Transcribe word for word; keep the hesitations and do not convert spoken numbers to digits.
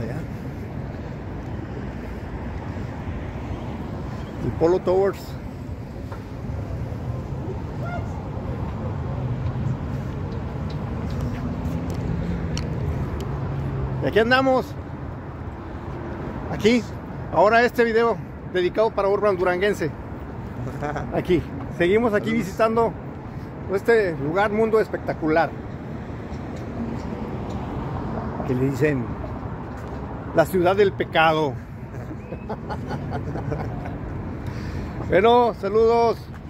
allá. El Polo Towers. Y aquí andamos. Aquí. Ahora este video dedicado para Urban Duranguense. Aquí. Seguimos aquí visitando este lugar, mundo espectacular. Que le dicen la ciudad del pecado. Bueno, saludos.